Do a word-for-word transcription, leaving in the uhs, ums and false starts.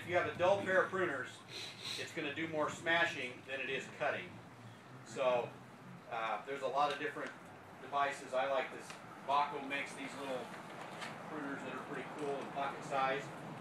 you have a dull pair of pruners, it's going to do more smashing than it is cutting. So uh, there's a lot of different devices. I like this. Baco makes these little pruners that are pretty cool and pocket size.